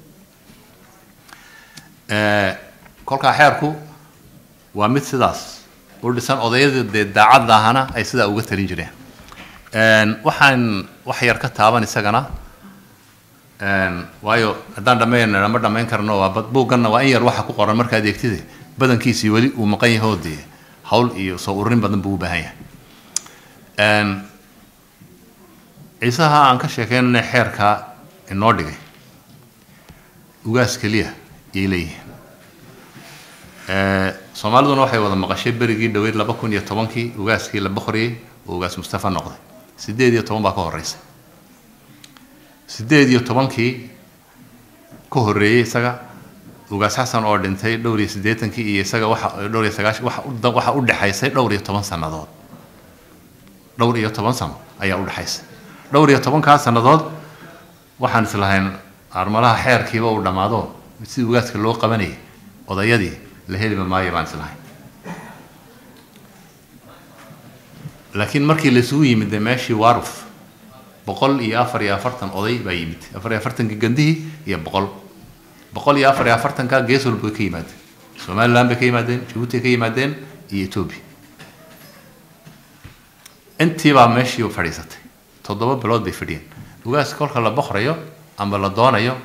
kolka xeerku waa mid sidaas oo dhisan odayada daacadahana ay sida uga talin jireen waxaan wax yar ka taaban isagana waayo hadaan dhameeyna ma dhameyn karno waa buugana waa in yar waxa ku qoran marka adeegtida badankiisii wali uu maqan yahay hoodii hawl iyo soo urin badan buu u baahan yahay isaha aan ka sheekeynay xeerka inoo dhigay ugaas kaliya ilay Soomaaliduna waxay wada maqashay berigii dhaweyd 2010kii ugaaskii la boqoriyay oo ugaas Mustafa noqday 18 baa ka horeysay 18kii ka horeeyay isaga ugaas Xasan oo dhintay dhowr iyo 80kii iyo isaga waxa dhowr iyo 90 waxa u dhaxaysay dhowr iyo 10 sanadood dhowr iyo 10 sano ayaa u dhaxaysay dhowr iyo 10 ka sanadood waxaan islahayn armalaha xeerkiiba uu dhamaado si ugaaska loo qabanay odayadii la heli ma baan islahayn laakiin markii la soo yimid meeshii waaruf 144 oday baa yimid 44 gandii iyo 144 ka gees walba ka yimaadeen Soomaaliland bay ka yimaadeen Djibouti ka yimaadeen iyo Ethiopia intii baa meeshii u fadhiisatay 7 bilood bay fadhiyeen ugaas kolka la boqorayo ama la doonayo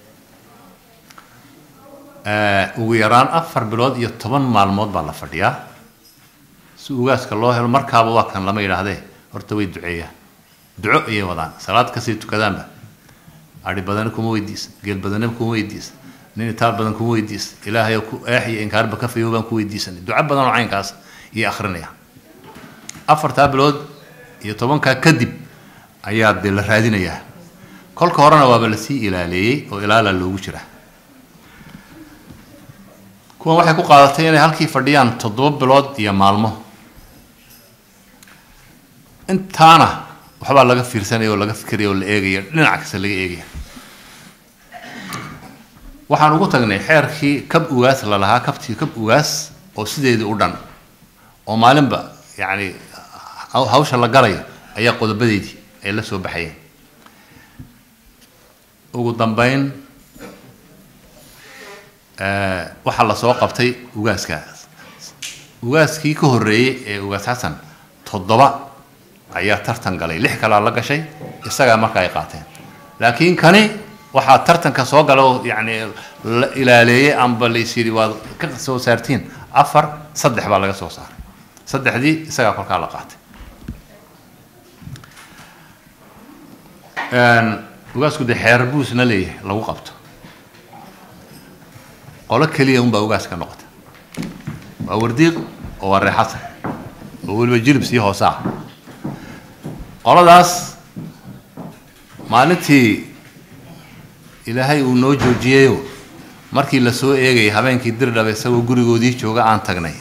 ugu yaraan 4 bilood iyo 10 maalmood baa la fadhiyaa si ugaaska loo helo markaaba waa kan lama yiraahdee horta way duceeyaan duco iyo wadaan salaad ka sii tukadaanba ari badan kuma weydiis geel badan kuma weydiis nin taab badan kuma weydiis ilaahay ku aaxiyo inkaarba ka fiyo baan ku weydiisan duco badan oo caynkaas iyo akhrinaya 4 bilood iyo 10 ka kadib ayaa dil raadinaya kolka horena waa la sii ilaaliyay oo ilaala loogu jira kuwa waxay ku qaadatay inay halkii fadhiyaan 7 bilood iyo maalmo intaana waxba laga fiirsanayo laga fikirayo la eegayo dhinac kasta laga eegayo waxaan ugu tagnay xeerkii kab ugaas la lahaa kabtii kab ugaas oo sideedii u dhan oo maalinba yaani hawsha la galayo ayaa qodobadeedii ay la soo baxayeen ugu dambeyn waxa la soo qabtay ugaaskii ka horeeyay ee ugaas Xasan 7 ayaa tartan galay 6 kala la gashay isaga marka ay qaateen laakiin kani waxa tartanka soo galo yaani ilaaliyay amba leysiri waa ka soo saartiin 3 baa laga soo saaray 3dii isaga kolka la qaatay ugaasku de xeer buusna leeyahay lagu qabto qolo kaliya baa ugaaska noqotay waa wardiiq oo waa reexasan oo waliba jilib sii hoosaa qoladaas maalintii ilaahay uu noo joojiyeeyo markii la soo eegay habeenkii Dirdhabe isagoo gurigoodii jooga aan tagnay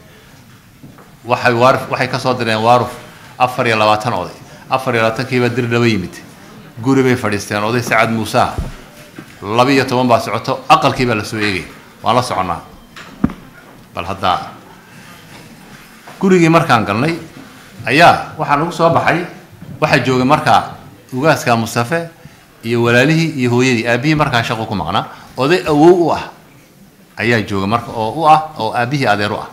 waxay ka soo direen waaruf 24 oday 24 kiiba Dirdhabe yimid guri bay fadhiisteen oday Saacad Muuse 12 baa socoto aqalkii baa la soo eegay waan la soconaa bal hadda gurigii markaan galnay ayaa waxaan ugu soo baxay waxa joogay markaa ugaaska Mustafa iyo walaalihii iyo hooyadii aabihii markaa shaqo ku maqnaa oday awow u ah ayaa jooga marka oo aabihii adeer u ah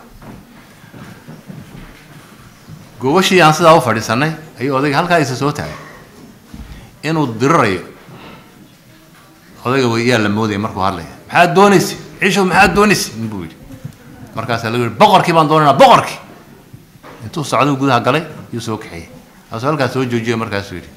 gobashii aan sidaa u fadhiisanay ayuu odayga halkaa isa soo taagay inuu dirirayo odayga way la mooday markuu hadlay maxaad doonaysi ciisho maxaad doonaysi inbuu yiri markaas la yiri boqorkii baan doonaynaa boqorkii intuu socdo gudaha galay iyo soo kaxay halkaas soo joojiyay markaas yiri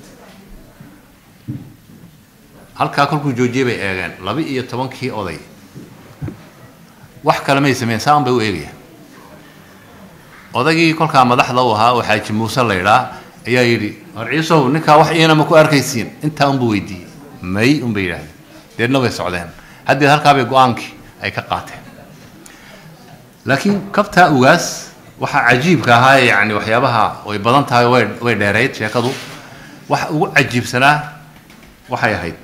halka kulku joojiyay bay eegeen 12 oday wax kale ma sameeyeen saan bay u eegayaan odagii kolka madaxda u ahaa waxa Xaaji Muuse la yiraahdo ayaa yiri warciisow ninka wax iyana ma ku arkaysiin inta uu weydiiyay may bay yiraahdeen deedna way socdeen haddii halka bay go'aankii ay ka qaateen laakiin kabta ugaas waxa cajiibka ahaa yani waxyaabaha way badan tahay way dheereed sheekadu wax ugu cajiibsanaa waxay ahayd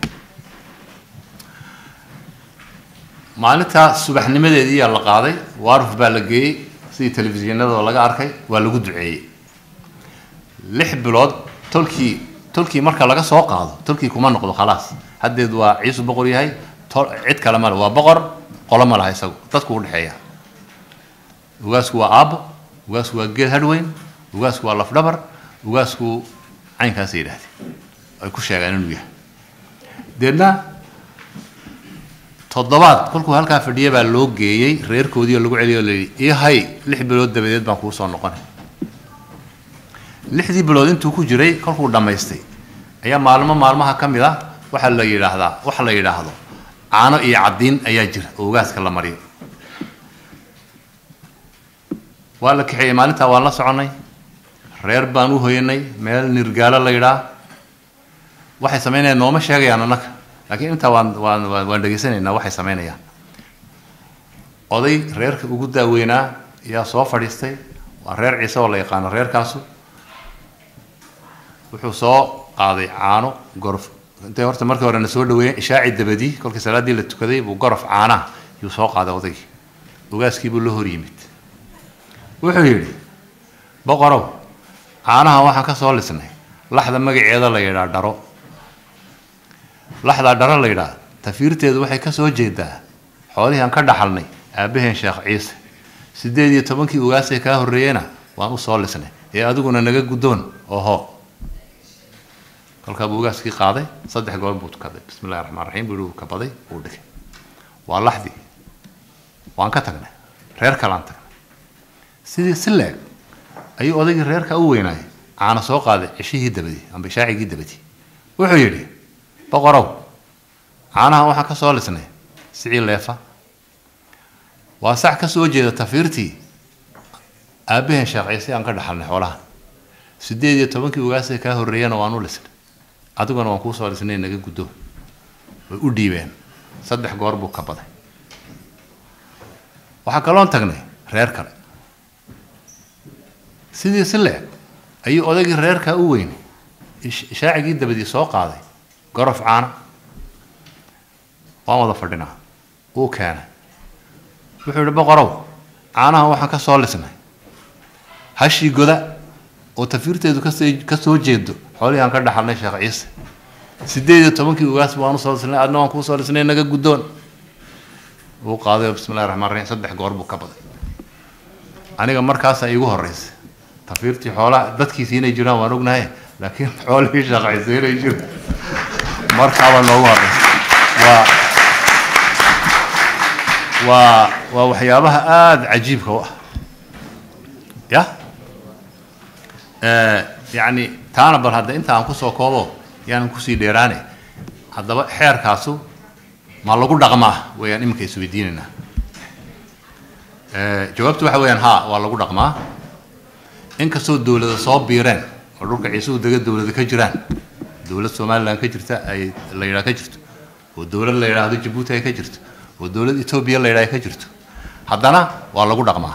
maalinta subaxnimadeedii la qaaday waaruf baa la geeyay si telefishinada laga arkay waa lagu duceeyay 6 bilood tolkii marka laga soo qaado tolkii kuma noqdo khalaas hadeed waa ciisu boqor yahay cid kale ma waa boqor qolo ma laha isagu dadku u dhaxeeya ugaasku waa aabo ugaasku waa geed hadweyn ugaasku waa laf dhabar ugaasku caynkaas yiraahdeen ay ku sheegaan inuu yahay deedna toddobaad kolkuu halkaa fadhiyay baa loo geeyay reerkoodii lagu celiyo leeyahay 6 bilood dabadeed baan ku soo noqonay 6 bilood intuu ku jiray kolkuu dhameystay ayaa maalmaha kamid ah waxa la yiraahdo caano iyo cadiin ayaa jira ugaaska la mariyo waa la kaxeeyay maalinta waan la soconay reer baan u hoyanay meel nirgaala la yiraahdo waxay sameynayaan nooma sheegayaan anaka laakiin inta waan dhageysanaynaa waxay sameynayaan oday reerka ugu daaweynaa ayaa soo fadhiistay waa reer Ciise oo la yaqaan reerkaasu wuxuu soo qaaday caano gorf intee horta markii hore soo dhaweeyay ishaaci dabadii kolkii salaadii la tukaday buu gorf caana uu soo qaaday odaygii ugaaskii buu la hor yimid wuxuu yiri boqorow caanaha waxaan ka soo lisnay laxda magaceeda la yiraahdo dharo laxda dharo la yiraahdo tafiirteedu waxay ka soo jeedaa xoolihii aan ka dhaxalnay aabaheen Sheekh Ciise 18 ugaasay ka horeeyana waan u soo lisnay ee adiguna naga gudoon oho kolka ugaaskii qaaday 3 goor buu tukaday bismillaahir rahmaanir rahiim buu ka baday uu dhigay waa laxdi waan ka tagnay reer kale aan tagnay sidii sileeg ayuu odaygii reerka u weynaay caana soo qaaday cishihii dabadii amba shaacigii dabadii wuxuu yiri boqorow caanaha waxa ka soo lisnay sicii leefa waa sax ka soo jeeda tafiirtii aabaheen Sheekh Ciise aan ka dhaxalnay xoolaha 18 ugaasay ka horeeyana waan u lisnay adiguna waan ku soo lisnay naga gudo way u dhiibeen 3 goor buu ka baday waxa kaloon tagnay reer kale sidii sileeg ayuu odaygii reerka u weyn shaacigii dabadii soo qaaday gorof caana waan wada fadhinaa uu keenay wuxuu yiri boqorow caanaha waxaan ka soo lisnay hashi goda oo tafiirteedu ka soo jeedo xoolihii aan ka dhaxalnay Sheekh Ciise 18 ugaas waan soo lisnay adna waan ku soo lisnay naga gudoon uu qaaday bismillaahir rahmaanir rahiim 3 goor buu ka baday aniga markaas ay igu horeysay tafiirtii xoolaha dadkiisa inay jiraan waan ognahay laakiin xoolihii Sheekh Ciise inay jiraan markaaba loogu horeysay waa waxyaabaha aad cajiibka u ah ya يعني تانا بل هذا أنت عم كسو كوبو يعني كسي ديراني هذا بقى حير كاسو ما لقول رقمه ويعني إمك يسوي ديننا جوابت بحويان ها والله لقول رقمه إنك سو الدولة صوب بيران الروك عيسو دقة الدولة كجران دولة الصومال لان كجرت أي اللي را كجرت والدولة اللي را هذا جبوت هي كجرت ودولة إثيوبيا اللي رايحة جرتو هذانا والله قد أقمع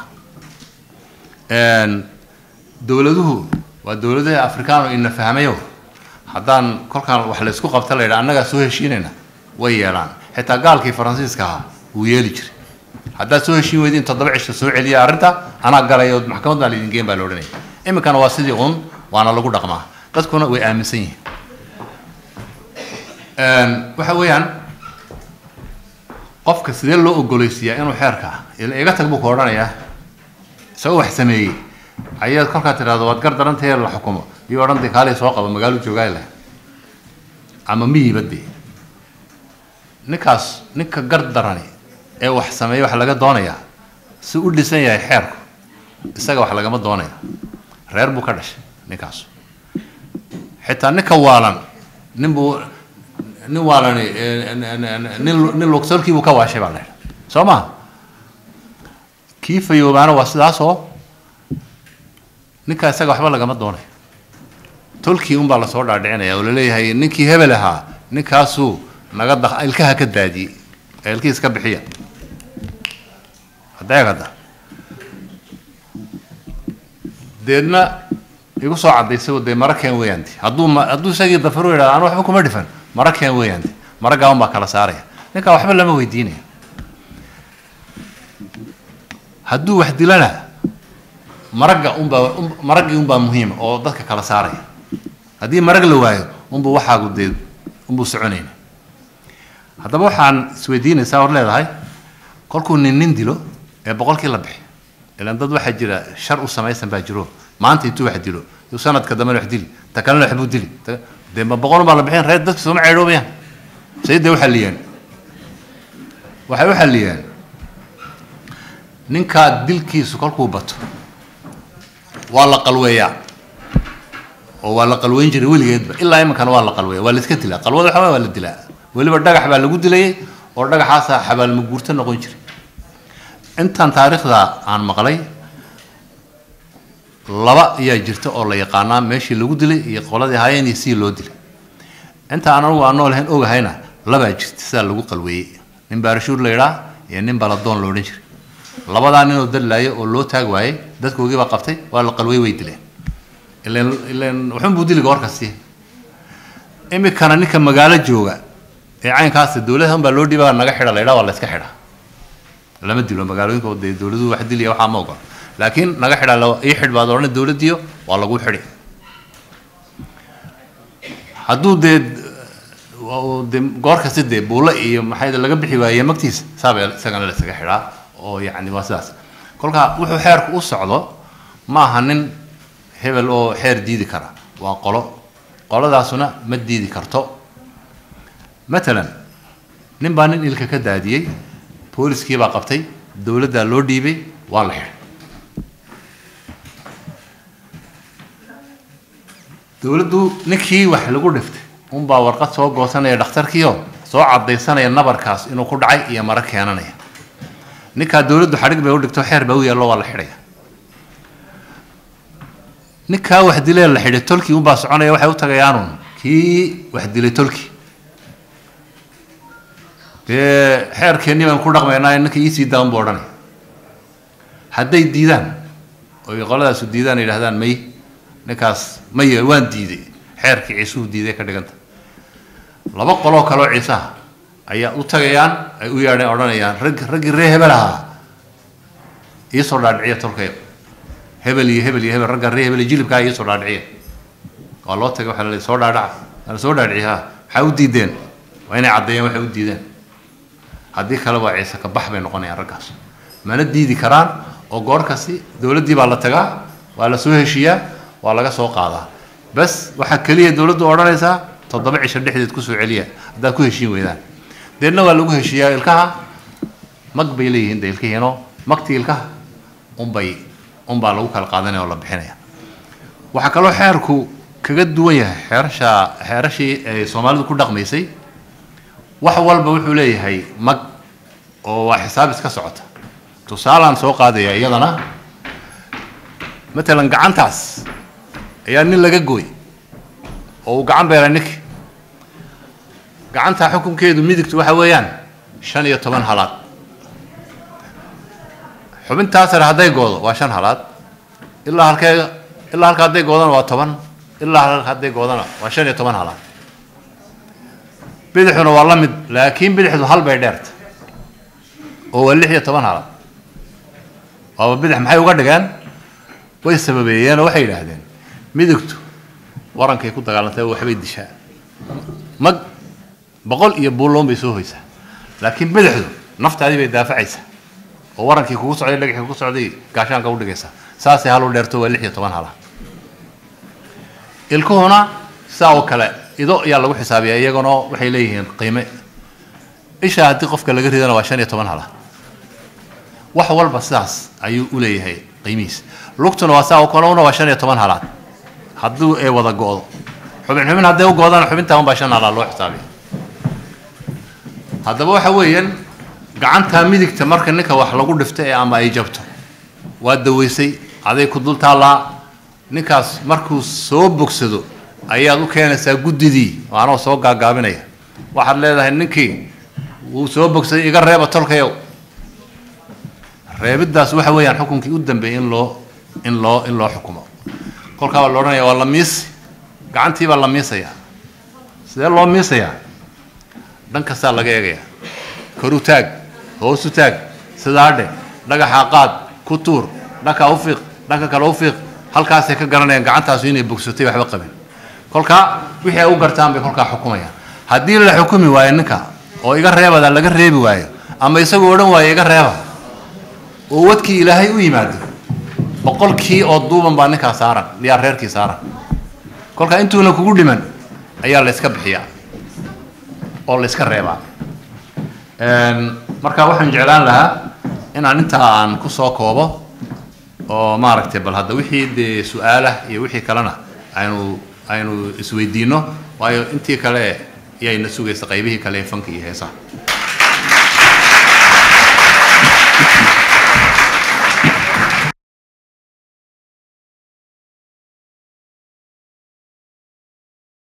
دولته ودولة أفريقيا إن فهميه هذان كل كان وحلا سكوا قبتلا إذا أنا جالسوه شيننا ويران حتى قال كي فرنسيس كها ويليجر هذا سوى شيء ودين تضبع الشسوع اللي أردت أنا قال يود محكمة اللي نجيم بالورني إما كان واسدي قوم وأنا لقول رقمه بس كنا وأمسين وحويان قف كسر له الجلوسية إنه حركة اللي إجت تبوك ورانا يا سوى حسمي عيال كل كاتر هذا وتقدر درنت هي الحكومة يورن ذيك عليه سواقة ومقالو جوجاله عم مي بدي نك قرد دراني wax sameeyo wax laga doonaya si u dhisan yahay xeerku isaga wax laga ma doonaya reer buu ka dhashay ninkaas xitaa ninka waalan nin luxorkii buu ka waashay baa leeyahay Soma kiif ayuubana waa sidaas oo ninka isaga waxba laga ma doonayo tolkii baa la soo dhaadhicinaya oo leeyahay ninkii hebel ahaa ninkaasu naga ilkaha ka daadiyay ilkii iska bixiya هذا دينا يقول صعب يسوي دي مركين وياندي هدو ساقي ضفروا إلى أنا وحبكم مدفن مركين وياندي مركا هم بكرة سارية نكا وحب لما ويديني هدو واحد لنا مركا مهم أو ضدك كلا سارية هدي مركا لواي وحا قد سعونين هذا بوحان سويدين يساور لي هاي كلكم نندلو بقول كلا بحي لأن ضد واحد جرا شر وسمايسن باجرو ما أنت يتو واحد دلو يوسند كذا من واحد دلي تكلم حبود دلي ده ما بقولوا بالله بحين ريد دك سمع عروبيان سيد ده وحليان وحليان ننكا دل كيس كلكم بطو والله قلوية والله قلوين جري ولي يدب إلا يوم كان والله قلوية ولا سكتلا قلوة حبا ولا الدلاء واللي بدك حبا اللي قد لي ورجع حاسة حبا المجورتنا قنشري أنت عن تاريخ ذا عن مقالي لبا يجرت أو لا يقانا ماشي لودلي يقول هذا هاي يصير لودلي أنت أنا لهن أوجه هنا لبا يجرت سال لو قلوي نبارشور ليرا يعني نبالدون لورنشر لبا ده أنا ودل لاي ولو تاج واي ده كوجي وقفتي ولا قلوي ويدلي إلا وحن بودي لجار كسيه إمي كان نك مقالة جوجا يعني كاس الدولة هم بالودي بقى نجحنا ليرا ولا سكحنا لما تدلوا مقالين كود الدولة واحد اللي يوحى موقع لكن نجحنا لو يحد بعض الدولة ديو والله قول حري حدود قار كسد بولا محيد اللي قبل حواية مكتيس سابع سكن اللي سكحنا أو يعني واساس كل كا وحو حيرك وصعده ما هنن هبل أو حير ديدي كرا وقالوا ذا سنة مد ديدي كرتو مثلا نبانين إلك كدادي بوليس كي باقبتي دولة دا لو ديبي والله دولة دو نكي وح لقول نفت با ورقة سو قوسنا يا دكتور كيو سو عضي سنة يا نبر كاس إنه كل عي يا مرك يا نانية نكا دولة دو حرق بيقول دكتور حير بوي الله والله حرية نكا واحد ليه اللي حرية تركي باس عنا يا واحد وتغيرون كي واحد ليه تركي حير كني من كل رقم أنا إنك يسي دام بوراني هذا يديدان ويقول هذا سديدان إلى هذا مي نكاس مي وان ديدي حير كعيسو ديدي كدقنت لما قالوا كلو عيسى أي أتغيان أي ويارني أورانيان رج ريه بلها يسول العية تركيا هبل رج ريه هبل يجيب كاي يسول العية قالوا تجوا حلا يسول العية أنا سول العية حاول ديدين وين عديان وحاول ديدين هذه كلام عيسى كبح بين قناة الرجاس ما ندي ذكران أو جار كسي دولة دي بالله تجا ولا سويه شيء ولا جا سوق هذا بس وحكليه دولة دوران عيسى تضبع عشان حدة كسو عليا ده كوه شيء ويدا دينا ولا كوه شيء الكها مقبليه هند الكه هنا مقتي الكه بالو كالقادنة ولا بحنايا وحكلوا حيركو كجد وياه حيرشي سومالي كل رقم يسي وحول بوحو ليه هاي مق وحساب اسكسعته تصالح سوق هذا يلا مثلا قعنتاس يعني اللي جوي أو قعن بيرنك قعنتها حكم كيدو ميدك توحى ويان 5 10 halaad xubintaas hadday goodo waa 5 halaad ilaa halka hadday goodana waa 10 ilaa halka hadday goodana waa 5 10 halaad bidixuna waa la mid laakiin bidixdu hal bay dheerta oo waa 6 10 halaad waa bidix maxay uga dhigaan way sababeeyeen waxay yiraahdeen midigtu warankay ku dagaalantay waxbay dishaa mag boqol iyo buuloon bay soo hoysaa laakiin bidixdu naftaadii bay daafacaysaa oo warankii kugu socday dhagaxii kugu socday gaashaanka u dhigaysaa saasay hal u dheerto waa 6 10 halaad ilkuhuna saa oo kale ido ayaa lagu xisaabiyaa iyaguna waxay leeyihiin qiime isha haddii qofka laga ridana waa 5 10 halaad wax walba sidaas ayuu u leeyahay qiimihiisa lugtuna waa saa oo kale waa 5 10 halaad hadduu ay wada goodo xubin hadday u goodana xubinta unbaa 5 halaad loo xisaabiyaa haddaba waxa weeyaan gacanta midigta marka ninka wax lagu dhiftay ama ay jabto waa daweysay aday ku dul taalaa ninkaas markuu soo bogsado ayaad u keenaysaa guddidii waana soo gaagaabinaya waxaad leedahay ninkii uu soo bogsaday iga reeba tolkayow reebidaas waxa weeyaan xukunkii u dambeeyay in loo xukumo kolka waa looranayaa waa la miis gacantii baa la miisaya sidee loo miisaya dhanka saa laga eegaya koru taag hoosu taag sidaadhe dhagaxa qaad ku tuur dhanka u fiiq dhanka kale u fiiq halkaas ay ka garanayaan gacantaas inay bogsatay waxba qabin kolka wixii ay u gartaan bay kolka xukumayaan haddii la xukumi waayo ninka oo iga reebada laga reebi waayo ama isagoo odhan waayo iga reeba oo wadkii ilaahay u yimaado boqolkii oo duuban baa ninkaa saaran liyaa reerkii saaran kolka intuuna kugu dhiman ayaa la iska bixiyaa oo la iska reebaa marka waxaan jeclaan lahaa inaan intaa aan ku soo koobo oo maaragtay bal hadda wixii de su'aalaha iyo wixii kalena aynu isweydiino waayo intii kale ayayna sugaysa qaybihii kale fanka iyo heesaha